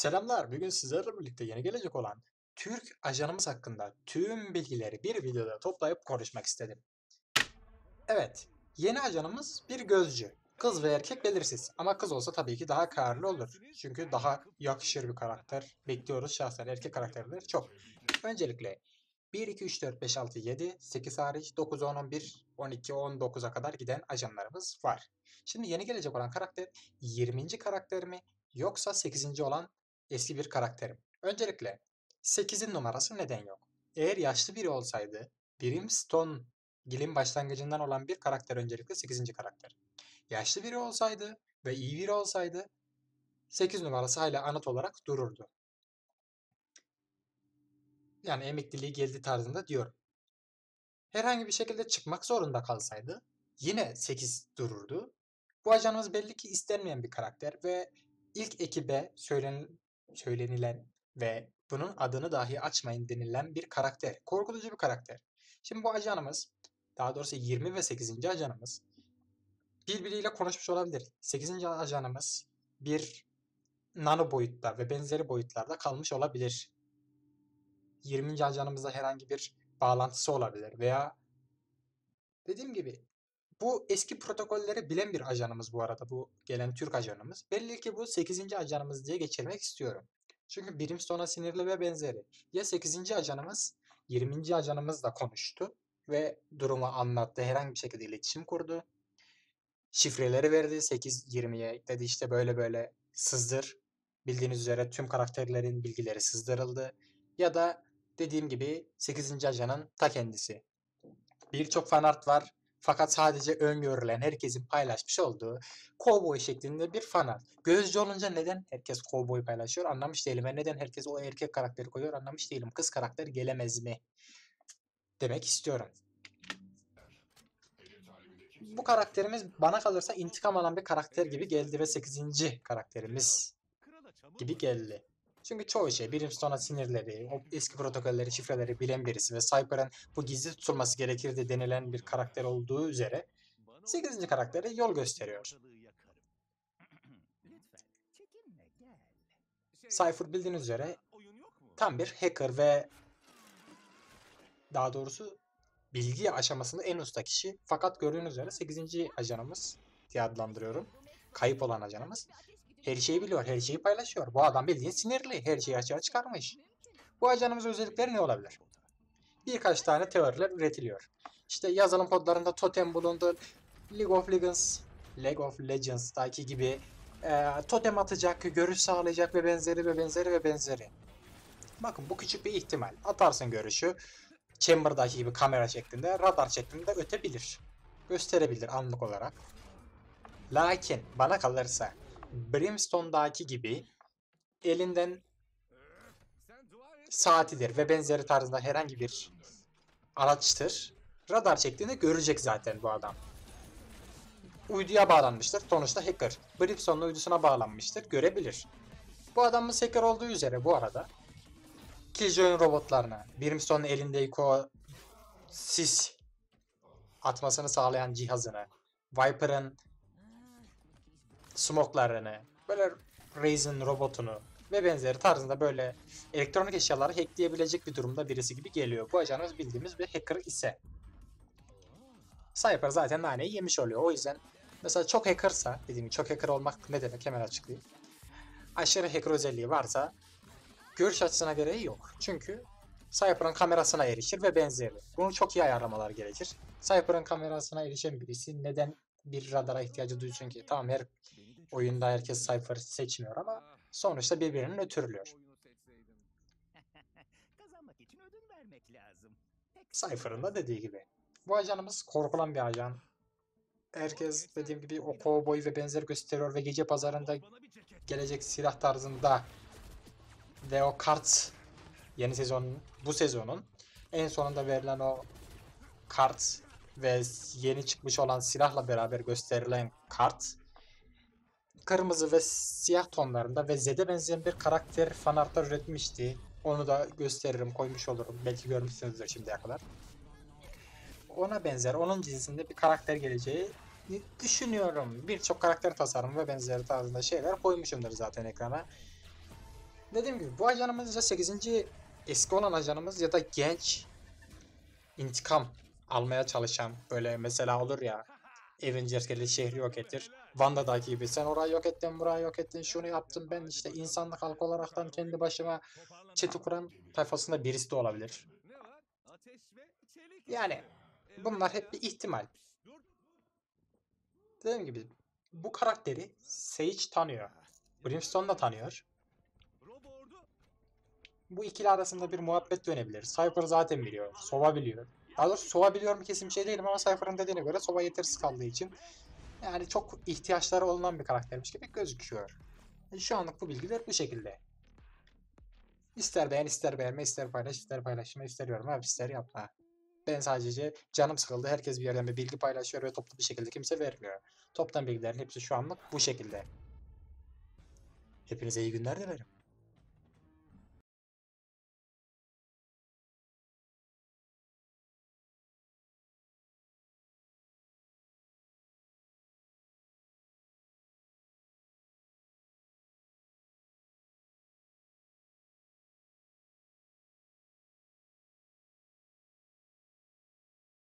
Selamlar. Bugün sizlerle birlikte yeni gelecek olan Türk ajanımız hakkında tüm bilgileri bir videoda toplayıp konuşmak istedim. Evet, yeni ajanımız bir gözcü. Kız ve erkek belirsiz ama kız olsa tabii ki daha kararlı olur. Çünkü daha yakışır bir karakter bekliyoruz şahsen erkek karakterleri çok. Öncelikle 1, 2, 3, 4, 5, 6, 7, 8 hariç 9, 10, 11, 12, 19'a kadar giden ajanlarımız var. Şimdi yeni gelecek olan karakter 20. karakter mi yoksa 8. olan eski bir karakter mi? Öncelikle 8'in numarası neden yok? Eğer yaşlı biri olsaydı Brimstone Gil'in başlangıcından olan bir karakter öncelikle 8. karakter. Yaşlı biri olsaydı ve iyi biri olsaydı 8 numarası hala anıt olarak dururdu. Yani emekliliği geldi tarzında diyorum. Herhangi bir şekilde çıkmak zorunda kalsaydı yine 8 dururdu. Bu ajanımız belli ki istenmeyen bir karakter ve ilk ekibe söylenilen ve bunun adını dahi açmayın denilen bir karakter. Korkutucu bir karakter. Şimdi bu ajanımız, daha doğrusu 20 ve 8. ajanımız birbiriyle konuşmuş olabilir. 8. ajanımız bir nano boyutta ve benzeri boyutlarda kalmış olabilir. 20. ajanımızda herhangi bir bağlantısı olabilir veya dediğim gibi bu eski protokolleri bilen bir ajanımız bu arada, bu gelen Türk ajanımız. Belli ki bu 8. ajanımız diye geçirmek istiyorum. Çünkü Brimstone'a sinirli ve benzeri. Ya 8. ajanımız 20. ajanımızla konuştu ve durumu anlattı. Herhangi bir şekilde iletişim kurdu. Şifreleri verdi 8-20'ye. Dedi işte böyle böyle sızdır. Bildiğiniz üzere tüm karakterlerin bilgileri sızdırıldı. Ya da dediğim gibi 8. ajanın ta kendisi. Birçok fanart var. Fakat sadece öngörülen, herkesin paylaşmış olduğu kovboy şeklinde bir fanart. Gözcü olunca neden herkes kovboy paylaşıyor anlamış değilim. Ve neden herkes o erkek karakteri koyuyor anlamış değilim. Kız karakter gelemez mi demek istiyorum. Bu karakterimiz bana kalırsa intikam alan bir karakter gibi geldi ve 8. karakterimiz gibi geldi. Çünkü çoğu şey Brimstone'a sinirleri, o eski protokolleri, şifreleri bilen birisi ve Cypher'ın bu gizli tutulması gerekirdi denilen bir karakter olduğu üzere 8. karakteri yol gösteriyor. Cypher bildiğiniz üzere tam bir hacker ve daha doğrusu bilgi aşamasında en usta kişi. Fakat gördüğünüz üzere 8. ajanımız diye adlandırıyorum. Kayıp olan ajanımız. Her şeyi biliyor, her şeyi paylaşıyor. Bu adam bildiğin sinirli, her şeyi açığa çıkarmış. Bu ajanımızın özellikleri ne olabilir? Birkaç tane teoriler üretiliyor. İşte yazılım kodlarında totem bulundu. League of Legends'taki gibi totem atacak, görüş sağlayacak ve benzeri ve benzeri ve benzeri. Bakın bu küçük bir ihtimal. Atarsın görüşü. Chamber'daki gibi kamera şeklinde, radar şeklinde ötebilir. Gösterebilir anlık olarak. Lakin bana kalırsa Brimstone'daki gibi elinden saatidir ve benzeri tarzında herhangi bir araçtır. Radar şeklinde görecek zaten bu adam. Uyduya bağlanmıştır. Sonuçta hacker. Brimstone'un uydusuna bağlanmıştır. Görebilir. Bu adamın hacker olduğu üzere bu arada Killjoy'un robotlarına, Brimstone'un elindeki o sis atmasını sağlayan cihazını, Viper'ın smoke'larını, böyle Raze'in robotunu ve benzeri tarzında böyle elektronik eşyaları hackleyebilecek bir durumda birisi gibi geliyor. Bu ajanımız bildiğimiz bir hacker ise. Cypher zaten naneyi yemiş oluyor. O yüzden mesela çok hackersa, dediğim gibi çok hacker olmak ne demek hemen açıklayayım. Aşırı hacker özelliği varsa görüş açısına göre yok. Çünkü Cypher'ın kamerasına erişir ve benzeri. Bunu çok iyi ayarlamalar gerekir. Cypher'ın kamerasına erişen birisi neden bir radara ihtiyacı duysun ki? Tamam, her oyunda herkes Cypher seçmiyor ama sonuçta birbirinin ötürülüyor. Cypher'ın da dediği gibi. Bu ajanımız korkulan bir ajan. Herkes dediğim gibi o kovboy ve benzeri gösteriyor ve gece pazarında gelecek silah tarzında ve o kart yeni sezonun, bu sezonun en sonunda verilen o kart ve yeni çıkmış olan silahla beraber gösterilen kart kırmızı ve siyah tonlarında ve Zed'e benzeyen bir karakter fanartlar üretmişti. Onu da gösteririm, koymuş olurum. Belki görmüşsünüzdür şimdiye kadar. Ona benzer, onun cinsinde bir karakter geleceği düşünüyorum. Birçok karakter tasarımı ve benzeri tarzında şeyler koymuşumdur zaten ekrana. Dediğim gibi bu ajanımız ya 8. eski olan ajanımız ya da genç intikam almaya çalışan, böyle mesela olur ya, Avengers gelir şehri yok etir. Wanda'daki gibi sen orayı yok ettin, burayı yok ettin, şunu yaptın, ben işte insanlık halkı olaraktan kendi başıma çeti kuran tayfasında birisi de olabilir. Yani bunlar hep bir ihtimal. Dediğim gibi bu karakteri Sage tanıyor. Brimstone da tanıyor. Bu ikili arasında bir muhabbet dönebilir. Cypher zaten biliyor. Sova biliyor. Daha doğrusu Sova biliyor mu kesin bir şey değilim ama Cypher'ın dediğine göre Sova yetersiz kaldığı için yani çok ihtiyaçları olunan bir karaktermiş gibi gözüküyor. Şu anlık bu bilgiler bu şekilde. İster beğen, ister beğenme, ister paylaş, ister paylaşma, ister yorum yap, ister yapma. Ben sadece canım sıkıldı. Herkes bir yerden bir bilgi paylaşıyor ve toplu bir şekilde kimse vermiyor. Toptan bilgilerin hepsi şu anlık bu şekilde. Hepinize iyi günler dilerim.